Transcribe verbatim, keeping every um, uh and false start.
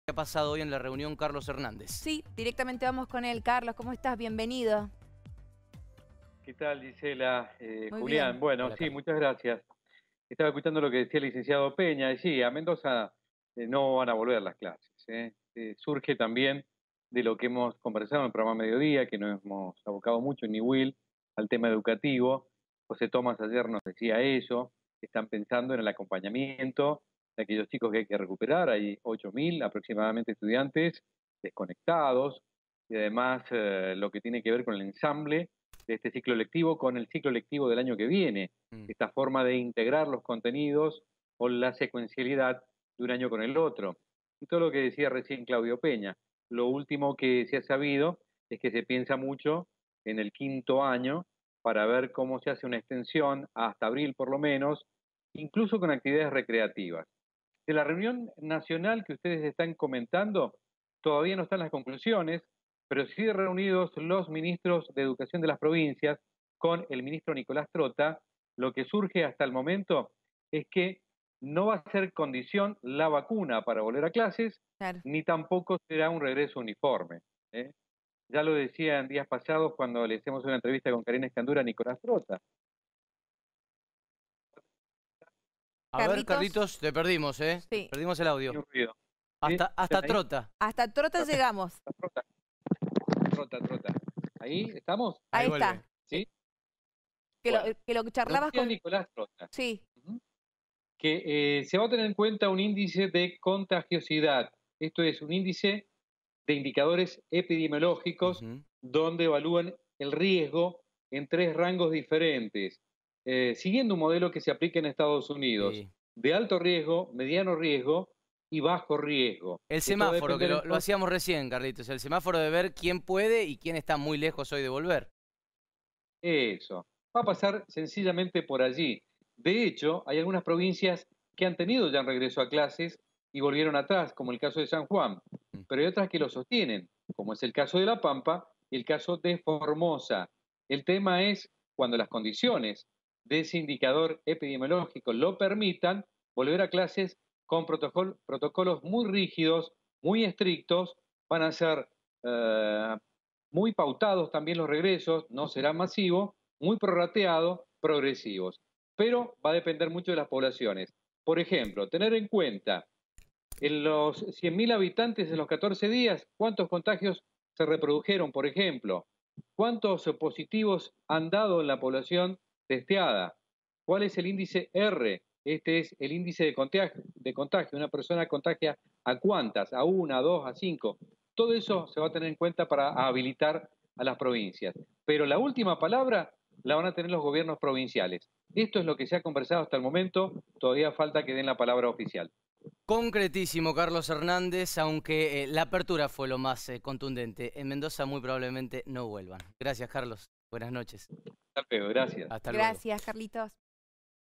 ¿Qué ha pasado hoy en la reunión Carlos Hernández? Sí, directamente vamos con él. Carlos, ¿cómo estás? Bienvenido. ¿Qué tal, Gisela? Eh, Muy Julián, bien. bueno, Hola, sí, Carlos. muchas gracias. Estaba escuchando lo que decía el licenciado Peña, y sí, a Mendoza eh, no van a volver las clases. ¿eh? Eh, surge también de lo que hemos conversado en el programa Mediodía, que nos hemos abocado mucho en Niwil al tema educativo. José Tomás ayer nos decía eso, que están pensando en el acompañamiento de aquellos chicos que hay que recuperar. Hay ocho mil aproximadamente estudiantes desconectados, y además eh, lo que tiene que ver con el ensamble de este ciclo lectivo con el ciclo lectivo del año que viene, Mm. esta forma de integrar los contenidos o la secuencialidad de un año con el otro. Y todo lo que decía recién Claudio Peña, lo último que se ha sabido es que se piensa mucho en el quinto año para ver cómo se hace una extensión hasta abril por lo menos, incluso con actividades recreativas. De la reunión nacional que ustedes están comentando, todavía no están las conclusiones, pero sí reunidos los ministros de Educación de las provincias con el ministro Nicolás Trota, lo que surge hasta el momento es que no va a ser condición la vacuna para volver a clases, Claro. ni tampoco será un regreso uniforme. ¿eh? Ya lo decía en días pasados cuando le hicimos una entrevista con Karina Escandura a Nicolás Trota. A ver, Carlitos. Carlitos, te perdimos, ¿eh? Sí. Perdimos el audio. Tiene un ruido. Hasta, ¿Sí? hasta ¿Están ahí? Trota. Hasta Trota llegamos. Trota, trota, trota. ¿Ahí estamos? Ahí, Ahí está. vuelve. Sí. Que, Bueno, lo, que lo charlabas decía con... Nicolás Trota. Sí. Ujú. Que eh, se va a tener en cuenta un índice de contagiosidad. Esto es un índice de indicadores epidemiológicos Ujú. donde evalúan el riesgo en tres rangos diferentes, eh, siguiendo un modelo que se aplica en Estados Unidos, Sí. de alto riesgo, mediano riesgo y bajo riesgo. El Esto va a semáforo, que depender lo, lo entonces- hacíamos recién, Carlitos. El semáforo de ver quién puede y quién está muy lejos hoy de volver. Eso. Va a pasar sencillamente por allí. De hecho, hay algunas provincias que han tenido ya un regreso a clases y volvieron atrás, como el caso de San Juan. Mm. Pero hay otras que lo sostienen, como es el caso de La Pampa y el caso de Formosa. El tema es cuando las condiciones de ese indicador epidemiológico lo permitan, volver a clases con protocol- protocolos muy rígidos, muy estrictos, van a ser eh, muy pautados también los regresos, no será masivo, muy prorrateado, progresivos. Pero va a depender mucho de las poblaciones. Por ejemplo, tener en cuenta en los cien mil habitantes en los catorce días, ¿cuántos contagios se reprodujeron, por ejemplo? ¿Cuántos positivos han dado en la población testeada? ¿Cuál es el índice R? Este es el índice de contagio. De contagio. Una persona contagia a cuántas, a una, a dos, a cinco. Todo eso se va a tener en cuenta para habilitar a las provincias. Pero la última palabra la van a tener los gobiernos provinciales. Esto es lo que se ha conversado hasta el momento. Todavía falta que den la palabra oficial. Concretísimo, Carlos Hernández, aunque eh, la apertura fue lo más eh, contundente. En Mendoza muy probablemente no vuelvan. Gracias, Carlos. Buenas noches. Hasta luego, gracias. Hasta luego. Gracias, Carlitos.